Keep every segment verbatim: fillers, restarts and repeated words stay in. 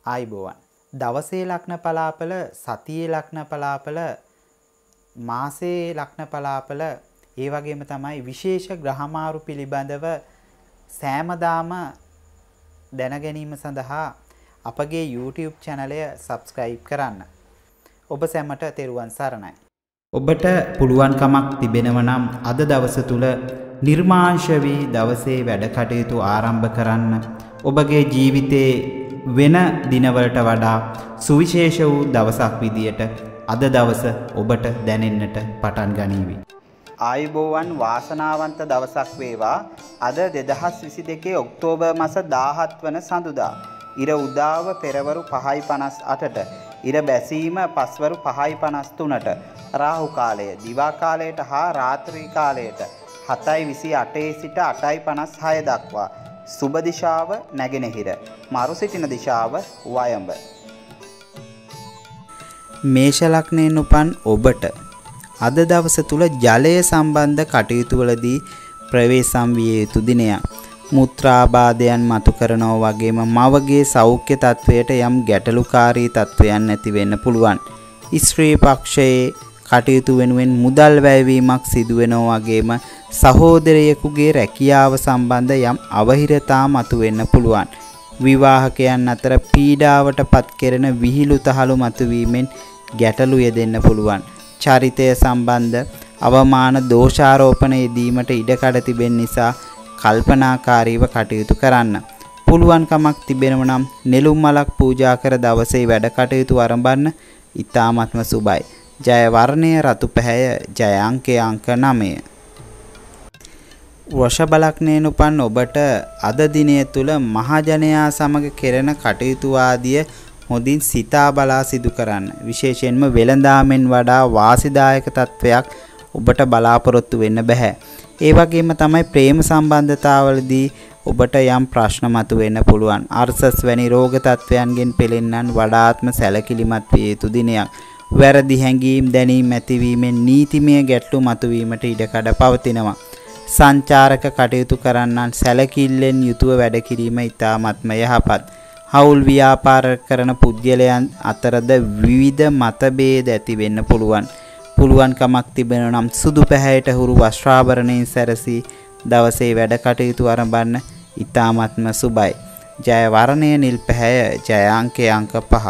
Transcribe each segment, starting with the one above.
ආයිබෝවන්. දවසේ ලග්න පලාපල, සතියේ ලග්න පලාපල, මාසයේ ලග්න පලාපල, ඒ වගේම තමයි විශේෂ ග්‍රහමාරු පිළිබඳව සෑමදාම දැන ගැනීම සඳහා අපගේ YouTube channelය subscribe කරන්න. ඔබ සැමට තෙරුවන් සරණයි. ඔබට පුළුවන්කමක් තිබෙනව නම් අද දවස තුල නිර්මාංශ වී දවසේ වැඩ කටයුතු ආරම්භ කරන්න. ඔබගේ ජීවිතේ වෙන දිනවලට වඩා සුවිශේෂ වූ දවසක් විදියට අද දවස ඔබට දැනෙන්නට පටන් ගනීවි. ආයුබෝවන් වාසනාවන්ත දවසක් වේවා. අද දෙදහස් විසි දෙකේ ඔක්තෝබර් මාස දාහත් වන සඳුදා. ඉර උදාව පෙරවරු පහයි පනස් අටට, ඉර බැසීම පස්වරු පහයි පනස් තුනට, රාහු කාලය දිවා කාලයට හා රාත්‍රී කාලයට හතයි විසි අටේ සිට අටයි පනස් හය දක්වා. සුබ දිශාව නැගෙනහිර, මරු සිටින දිශාව වයඹ. මේෂ ලග්නයෙන් උපන් ඔබට අද දවස තුල ජලය සම්බන්ධ කටයුතු වලදී ප්‍රවේශම් විය යුතු දිනයක්. මුත්‍රාබාධයන් මතු කරනවා වගේම මවගේ සෞඛ්‍ය තත්වයට යම් ගැටලුකාරී තත්වයන් ඇති වෙන්න පුළුවන්. ස්ත්‍රී පක්ෂයේ කටයුතු වෙනුවෙන් මුදල් වැයවීමක් සිදු වෙනවා වගේම සහෝදරයෙකුගේ රැකියාව සම්බන්ධ යම් අවහිරතා මතු වෙන්න පුළුවන්. විවාහකයන් අතර පීඩාවට පත් කෙරෙන විහිළු තහළු මතුවීමෙන් ගැටලු යෙදෙන්න පුළුවන්. චරිතය සම්බන්ධ අවමාන දෝෂාරෝපණ යෙදීමට ඉඩකඩ තිබෙන නිසා කල්පනාකාරීව කටයුතු කරන්න. පුළුවන්කමක් තිබෙනව නම් නෙළුම් මලක් පූජා කර දවසේ වැඩ කටයුතු ආරම්භන්න. ඊ타ත්ම සුබයි. ජය වර්ණය රතු පැහැය, ජය අංකය අංක නවය. වෘෂභ ලග්නයෙන් උපන් ඔබට අද දිනය තුල මහජනයා සමග කෙරෙන කටයුතු ආදිය හොඳින් සිතා බලා සිදු කරන්න. විශේෂයෙන්ම වෙළඳාමෙන් වඩා වාසිදායක තත්වයක් ඔබට බලාපොරොත්තු වෙන්න බෑ. ඒ වගේම තමයි ප්‍රේම සම්බන්ධතාවලදී ඔබට යම් ප්‍රශ්න මතුවෙන්න පුළුවන්. අර්සස් වැනි රෝග තත්වයන්ගෙන් පෙළෙන්නන් වඩාත්ම සැලකිලිමත් විය යුතු දිනයක්. වැරදි හැඟීම් දැනීම් ඇතිවීමෙන් නීතිමය ගැටලු මතුවීමට ඉඩකඩ පවතිනවා. සංචාරක කටයුතු කරන්නන් සැලකිල්ලෙන් යුතුව වැඩ කිරීම ඉතාමත්ම යහපත්. හවුල් ව්‍යාපාර කරන පුද්ගලයන් අතරද විවිධ මතභේද ඇති වෙන්න පුළුවන්. පුළුවන්කමක් තිබෙනවා නම් සුදු පැහැයට හුරු වස්ත්‍රාභරණයෙන් සැරසී දවසේ වැඩ කටයුතු ආරම්භන්න. ඉතාමත්ම සුබයි. ජය වර්ණය නිල් පැහැය, ජය අංකය අංක පහ.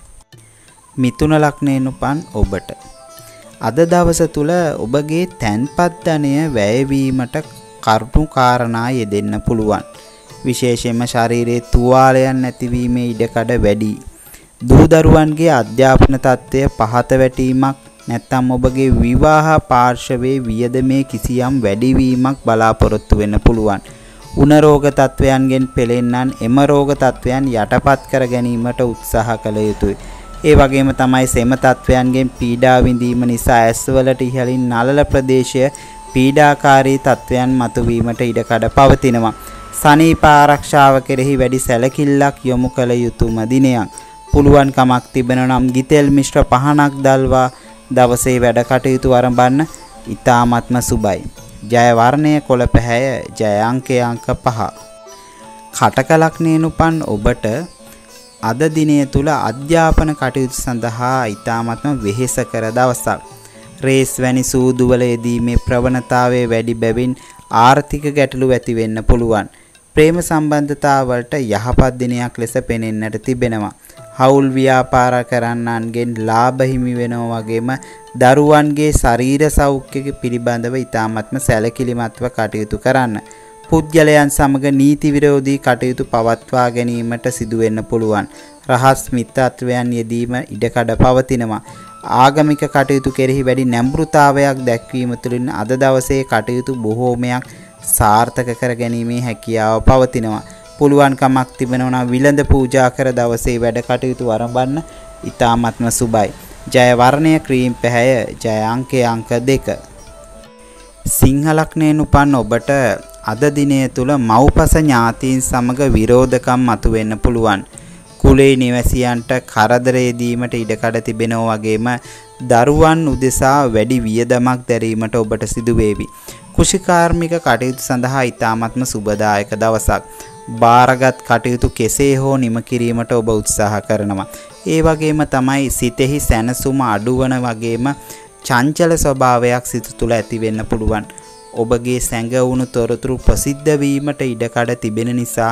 මිථුන ලග්නයෙන් උපන් ඔබට අද දවස තුල ඔබගේ තැන්පත් ධනය වැයවීමට කරුණු කාරණා යෙදෙන්න පුළුවන්. විශේෂයෙන්ම ශරීරයේ තුවාලයන් නැතිවීමේ ඉඩකඩ වැඩි. දූ දරුවන්ගේ අධ්‍යාපන තත්ත්වය පහත වැටීමක් නැත්නම් ඔබගේ විවාහ පාර්ශවයේ වියදමේ කිසියම් වැඩිවීමක් බලාපොරොත්තු වෙන්න පුළුවන්. උණ රෝග තත්වයන්ගෙන් පෙළෙන්නන් එම රෝග තත්වයන් යටපත් කර ගැනීමට උත්සාහ කළ යුතුයි. ඒ වගේම තමයි සෙම තත්වයන්ගෙන් පීඩා විඳීම නිසා ඇස්වලට ඉහළින් නළල ප්‍රදේශය පීඩාකාරී තත්වයන් මතුවීමට ඉඩකඩ පවතිනවා. සනීප ආරක්ෂාව කෙරෙහි වැඩි සැලකිල්ලක් යොමු කළ යුතුම දිනයක්. පුළුවන්කමක් තිබෙන නම් ගිතෙල් මිශ්‍ර පහනක් දල්වා දවසේ වැඩ කටයුතු ආරම්භන්න. ඊ타ත්ම සුබයි. ජය වර්ණය කොළ පැහැය, ජය අංකය අංක පහ. කටක ලග්නයෙන් උපන් ඔබට අද දිනය තුල අධ්‍යාපන කටයුතු සඳහා ඊ타ත්ම වෙහෙසකර දවසක්. රේස් වැනි සූදුවල යෙදීමේ ප්‍රවණතාවය වැඩි බැවින් ආර්ථික ගැටලු ඇති වෙන්න පුළුවන්. ප්‍රේම සම්බන්ධතාවලට යහපත් දිනයක් ලෙස පෙනෙන්නට තිබෙනවා. හවුල් ව්‍යාපාර කරන්නන්ගෙන් ලාභ හිමි වෙනවා වගේම දරුවන්ගේ ශරීර සෞඛ්‍ය පිළිබඳව ඊ타ත්ම සැලකිලිමත්ව කටයුතු කරන්න. පුද්ගලයන් සමග නීති විරෝධී කටයුතු පවත්වා ගැනීමට සිදු වෙන්න පුළුවන්. රහස් මිත්‍රත්වයන් යෙදීම ඉඩකඩ පවතිනවා. ආගමික කටයුතු කෙරෙහි වැඩි නැඹුරුතාවයක් දැක්වීම තුළින් අද දවසේ කටයුතු බොහෝමයක් සාර්ථක කර ගැනීමේ හැකියාව පවතිනවා. පුළුවන්කමක් තිබෙනවා නම් විලඳ පූජා කර දවසේ වැඩ කටයුතු ආරම්භන්න. ඊ타ත්ම සුබයි. ජය වර්ණය ක්‍රීම් පැහැය, ජය අංකය අංක දෙක. සිංහ ලග්නයෙන් උපන් ඔබට අද දිනය තුල මව්පස ඥාතීන් සමග විරෝධකම් මතුවෙන්න පුළුවන්. කුලේ නිවැසියන්ට කරදර යෙදීමට ඉඩකඩ තිබෙනවා වගේම දරුවන් උදෙසා වැඩි වියදමක් දැරීමට ඔබට සිදු වේවි. කුෂිකාර්මික කටයුතු සඳහා ඊ타ත්ම සුබදායක දවසක්. බාරගත් කටයුතු කෙසේ හෝ නිම කිරීමට ඔබ උත්සාහ කරනවා. ඒ වගේම තමයි සිතෙහි සැනසුම අඩුවන වගේම චංචල ස්වභාවයක් සිත තුළ ඇති වෙන්න පුළුවන්. ඔබගේ සැඟවුණු තොරතුරු ප්‍රසිද්ධ වීමට ඉඩකඩ තිබෙන නිසා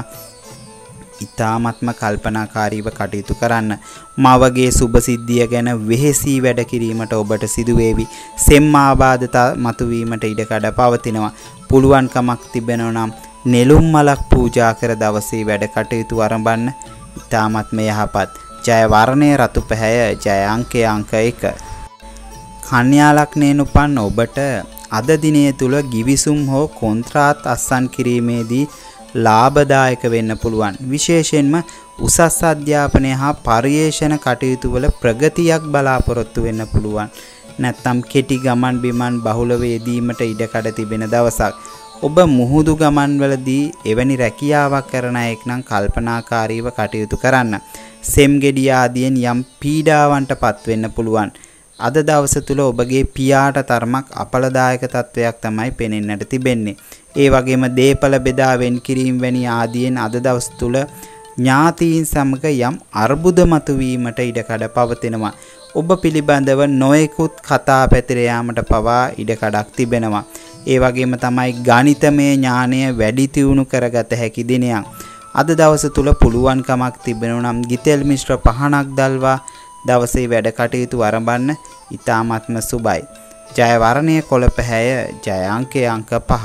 ඊ타ත්ම කල්පනාකාරීව කටයුතු කරන්න. මවගේ සුබ සිද්ධිය ගැන වෙහෙසී වැඩ කිරීමට ඔබට සිදු වේවි. සෙම් ආබාධ මතුවීමට ඉඩකඩ පවතිනවා. පුළුවන්කමක් තිබෙනවා නම් නෙළුම් මලක් පූජා කර දවසේ වැඩ කටයුතු ආරම්භන්න. ඊ타ත්ම යහපත්. ජය වර්ණයේ රතු පැහැය. ජය අංකය අංක එක. කන්‍යා ලග්නයෙන් උපන් ඔබට අද දිනය තුල ගිවිසුම් හෝ කොන්ත්‍රාත් අත්සන් කිරීමේදී ලාභදායක වෙන්න පුළුවන්. විශේෂයෙන්ම උසස් අධ්‍යාපනය හා පරිේශන කටයුතු වල ප්‍රගතියක් බලාපොරොත්තු වෙන්න පුළුවන්. නැත්නම් කෙටි ගමන් බිමන් බහුලව යෙදීමට ඉඩකඩ තිබෙන දවසක්. ඔබ මුහුදු ගමන් වලදී එවැනි රැකියාවක් කරන අයෙක් නම් කල්පනාකාරීව කටයුතු කරන්න. සෙම් ගෙඩිය ආදියෙන් යම් පීඩාවන්ට පත් වෙන්න පුළුවන්. අද දවස තුල ඔබගේ පියාට තරමක් අපලදායක තත්වයක් තමයි පෙනෙන්නට තිබෙන්නේ. ඒ වගේම දේපල බෙදා වෙන් කිරීම වැනි ආදීන් අද දවස් තුල ඥාතීන් සමග යම් අර්බුද මතුවීමට ඉඩකඩ පවතිනවා. ඔබ පිළිබඳව නොයෙකුත් කතා පැතිර යාමට පවා ඉඩකඩක් තිබෙනවා. ඒ වගේම තමයි ගණිතමය ඥානය වැඩි දියුණු කරගත හැකි දිනයක්. අද දවස තුල පුළුවන්කමක් තිබෙනවා නම් ගිතෙල් මිශ්‍ර පහනක් දල්වා දවසේ වැඩ කටයුතු ආරම්භන්න. ඊ타ත්ම සුබයි. ජය වර්ණයේ කොළ පැහැය. ජය අංකය අංක පහ.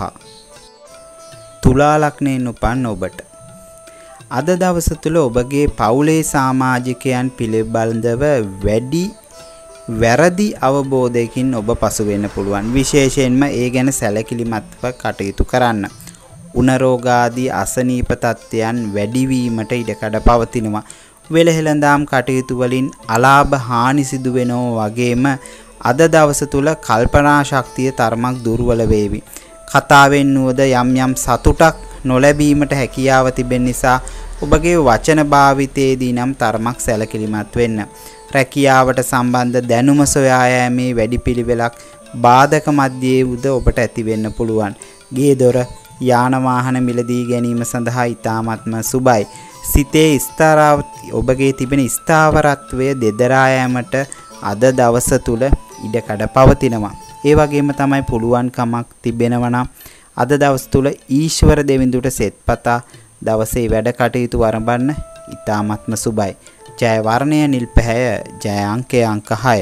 තුලා ලග්නයෙන් උපන් ඔබට අද දවස තුල ඔබගේ පවුලේ සමාජිකයන් පිළිබඳව වැඩි වැරදි අවබෝධයකින් ඔබ පසු වෙන්න පුළුවන්. විශේෂයෙන්ම ඒ ගැන සැලකිලිමත්ව කටයුතු කරන්න. උණ රෝග ආදී අසනීප තත්ත්වයන් වැඩිවීමට ඉඩකඩ පවතිනවා. වෙළහෙළඳාම් කටයුතු වලින් අලාභ හානි සිදු වෙනවා වගේම අද දවස තුල කල්පනා ශක්තිය තරමක් දුර්වල වේවි. කතාවෙන් නුවද යම් යම් සතුටක් නොලැබීමට හැකියාව තිබෙන නිසා ඔබගේ වචන භාවිතයේදී නම් තරමක් සැලකිලිමත් වෙන්න. රැකියාවට සම්බන්ධ දැනුම සොයා යාමේ වැඩිපිළිවෙලක් බාධක මැදයේ උද ඔබට ඇති වෙන්න පුළුවන්. ගේ දොර යාන වාහන මිලදී ගැනීම සඳහා ඊ타ත්ම සුබයි. සිතේ ස්ථාරව ඔබගේ තිබෙන ස්ථාවරත්වය දෙදරා යාමට අද දවස තුල ඉඩකඩ පවතිනවා. ඒ වගේම තමයි පුළුවන්කමක් තිබෙනවා නම් අද දවස් තුල ඊශ්වර දෙවිඳුට සෙත්පතා දවසේ වැඩ කටයුතු ආරම්භන්න. ඊ타ත්ම සුබයි. ජය වර්ණය නිල් පැහැය. ජය අංකය අංක හය.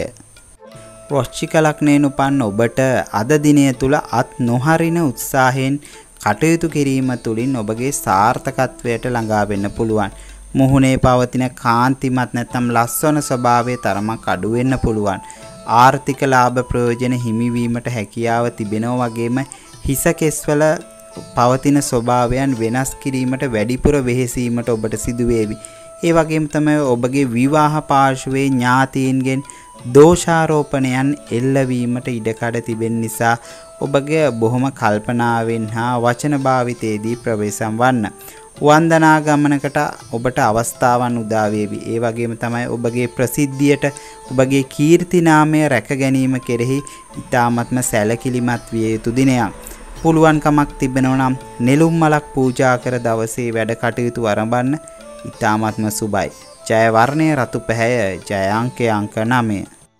වෘශ්චික ලග්නයෙන් උපන් ඔබට අද දිනය තුල අත් නොහරින උත්සාහයෙන් කටයුතු කිරීම තුළින් ඔබගේ සාර්ථකත්වයට ළඟා වෙන්න පුළුවන්. මුහුණේ පවතින කාන්තිමත් නැත්නම් ලස්සන ස්වභාවයේ තරමක් අඩු වෙන්න පුළුවන්. ආර්ථික ලාභ ප්‍රයෝජන හිමිවීමට හැකියාව තිබෙනවා වගේම හිස කෙස්වල පවතින ස්වභාවයන් වෙනස් කිරීමට වැඩිපුර වෙහෙසීමට ඔබට සිදු වේවි. ඒ වගේම තමයි ඔබගේ විවාහ පාර්ශවයේ ඥාතීන්ගෙන් දෝෂාරෝපණයන් එල්ලවීමට ඉඩකඩ තිබෙන නිසා ඔබගේ බොහොම කල්පනාවෙන් හා වචන භාවිතයේදී ප්‍රවේශම් වන්න. වන්දනා ගමනකට ඔබට අවස්ථාවන් උදා වේවි. ඒ වගේම තමයි ඔබගේ ප්‍රසිද්ධියට ඔබගේ කීර්ති නාමය රැක ගැනීම කෙරෙහි ඊ타ත්ම සැලකිලිමත් විය යුතු දිනයක්. පුළුවන්කමක් තිබෙනවා නම් නෙළුම් මලක් පූජා කර දවසේ වැඩ කටයුතු ආරම්භන්න. ඊ타ත්ම සුබයි. ජය වර්ණයේ රතු පැහැය. ජය අංකය අංක නවය.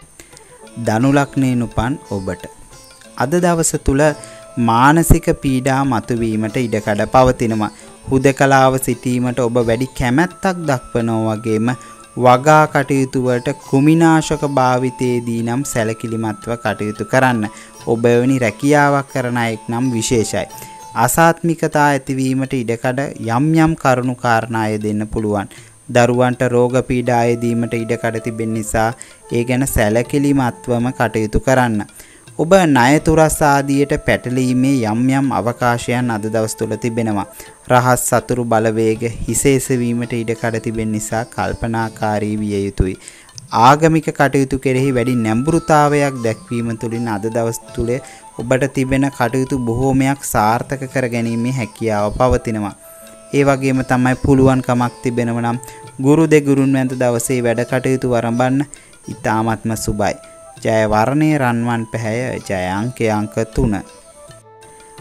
ධනු ලග්නයෙන් උපන් ඔබට අද දවස තුල මානසික පීඩා මතුවීමට ඉඩකඩ පවතිනවා. හුදකලාව සිටීමට ඔබ වැඩි කැමැත්තක් දක්වනවා වගේම වගා කටයුතු වලට කෘමිනාශක භාවිතයේදී නම් සැලකිලිමත්ව කටයුතු කරන්න. ඔබ වෙනි රැකියාවක් කරන අයෙක් නම් විශේෂයි. අසාත්මිකතා ඇතිවීමට ඉඩකඩ යම් යම් කරුණු කාරණා දෙන්න පුළුවන්. දරුවන්ට රෝග පීඩා යෙදීමට ඉඩකඩ තිබෙන නිසා ඒ ගැන සැලකිලිමත්වම කටයුතු කරන්න. ඔබ ණය තුරස් ආදියට පැටලීමේ යම් යම් අවකාශයන් අද දවස් තුල තිබෙනවා. රහස් සතුරු බලවේග හිසේස වීමට ඉඩකඩ තිබෙන නිසා කල්පනාකාරී විය යුතුයි. ආගමික කටයුතු කෙරෙහි වැඩි නැඹුරුතාවයක් දැක්වීම තුළින් අද දවස් තුල ඔබට තිබෙන කටයුතු බොහෝමයක් සාර්ථක කර ගැනීමේ හැකියාව පවතිනවා. ඒ වගේම තමයි පුළුවන්කමක් තිබෙනවා නම් ගුරු දෙගුරුන් වැඳ දවසේ වැඩ කටයුතු ආරම්භන්න. ඊ타ත්ම සුබයි. ජය වර්ණයේ රන්වන් පැහැය. ජය අංකය අංක තුන.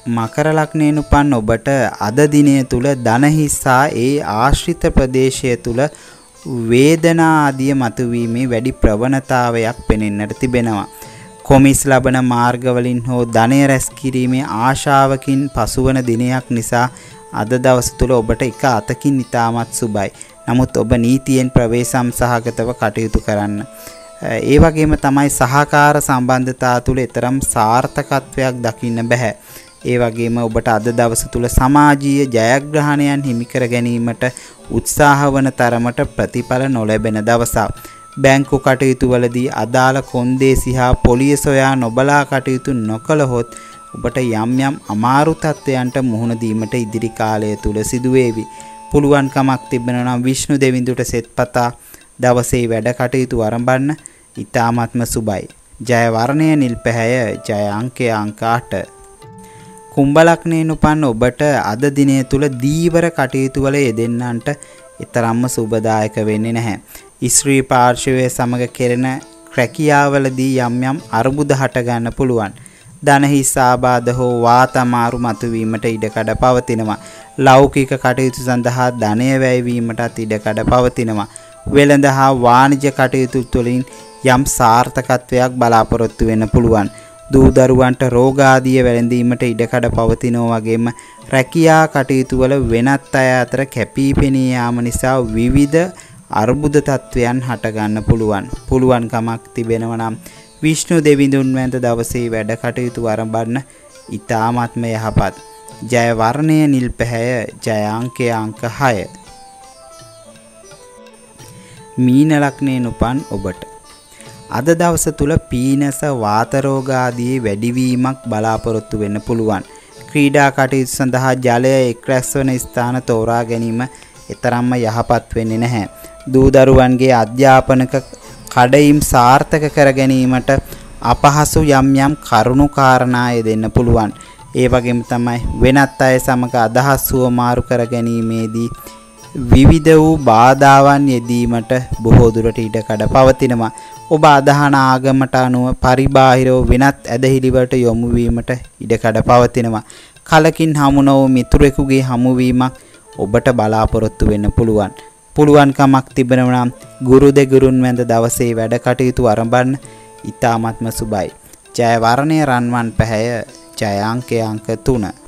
මකර ලග්නයෙන් උපන් ඔබට අද දිනය තුල ධන හිස්සා ඒ ආශ්‍රිත ප්‍රදේශය තුල වේදනා ආදිය මතුවීමේ වැඩි ප්‍රවණතාවයක් පෙනෙන්නට තිබෙනවා. කොමිස් ලබන මාර්ගවලින් හෝ ධනය රැස් කිරීමේ ආශාවකින් පසුවන දිනයක් නිසා අද දවස තුල ඔබට එක අතකින් ඉතාමත් සුබයි. නමුත් ඔබ නීතියෙන් ප්‍රවේශම් සහගතව කටයුතු කරන්න. ඒ වගේම තමයි සහකාර සම්බන්ධතා තුල තරම් සාර්ථකත්වයක් දකින්න බෑ. ඒ වගේම ඔබට අද දවස තුල සමාජීය ජයග්‍රහණයන් හිමි කර ගැනීමට උත්සාහ වන තරමට ප්‍රතිඵල නොලැබෙන දවසක්. බැංකු කටයුතු වලදී අදාළ කොන්දේසි හා පොලිය සොයා නොබලා කටයුතු නොකළහොත් ඔබට යම් යම් අමාරු තත්ත්වයන්ට මුහුණ දීමට ඉදිරි කාලය තුල සිදු වේවි. පුළුවන්කමක් තිබෙනවා නම් විෂ්ණු දෙවිඳුට සෙත්පතා දවසේ වැඩ කටයුතු ආරම්භන්න ඊ타ත්ම සුබයි. ජය වර්ණය නිල් පැහැය, ජය අංකය අංක අට. කුම්භ ලග්නයෙන් උපන් ඔබට අද දිනය තුල දීවර කටයුතු වල යෙදෙන්නන්ට ඊතරම්ම සුබදායක වෙන්නේ නැහැ. ස්ත්‍රී පාර්ශවයේ සමග කෙරෙන රැකියාවලදී යම් යම් අරුබුද හට ගන්න පුළුවන්. ධන හිස් ආබාධ හෝ වාත අමාරු මතුවීමට ඉඩකඩ පවතිනවා. ලෞකික කටයුතු සඳහා ධනය වැය වීමටත් ඉඩකඩ පවතිනවා. වෙළඳ හා වාණිජ්‍ය කටයුතු තුළින් යම් සාර්ථකත්වයක් බලාපොරොත්තු වෙන්න පුළුවන්. දූ දරුවන්ට රෝග ආදිය වැළඳීමට ඉඩකඩ පවතිනවා වගේම රැකියා කටයුතු වල වෙනත් අය අතර කැපී පෙනී යාම නිසා විවිධ අර්බුද තත්වයන් හට ගන්න පුළුවන්. පුළුවන් කමක් තිබෙනවා නම් විෂ්ණු දෙවිඳුන් වැඳ දවසේ වැඩ කටයුතු ආරම්භන්න ඊ타ත්ම යහපත්. ජය වර්ණය නිල් පැහැය, ජය අංකය අංක හය. මීන ලග්නයෙන් උපන් ඔබට අද දවස තුල පීනස වාත රෝග ආදී වැඩිවීමක් බලාපොරොත්තු වෙන්න පුළුවන්. ක්‍රීඩා කටයුතු සඳහා ජලය එක් රැස්වන ස්ථාන තෝරා ගැනීම ඊතරම්ම යහපත් වෙන්නේ නැහැ. දූ දරුවන්ගේ අධ්‍යාපනක කඩයිම් සාර්ථක කර ගැනීමට අපහසු යම් යම් කරුණු කාරණා යෙදෙන්න පුළුවන්. ඒ වගේම තමයි වෙනත් අය සමග අදහස් සුවමාරු කර ගැනීමේදී විවිධ වූ බාධාවන් යෙදීමට බොහෝ දුරට ඉඩකඩ පවතිනවා. ඔබ අදහන ආගමට අනුව පරිබාහිරව වෙනත් ඇදහිලිවලට යොමු වීමට ඉඩකඩ පවතිනවා. කලකින් හමු නොවූ මිතුරෙකුගේ හමුවීමක් ඔබට බලාපොරොත්තු වෙන්න පුළුවන්. පුළුවන්කමක් තිබෙනවා නම් ගුරු දෙගුරුන් වැඳ දවසේ වැඩ කටයුතු ආරම්භන්න ඊ타ත්ම සුබයි. ජය වර්ණය රන්වන් පැහැය, ජය අංකය අංක තුන.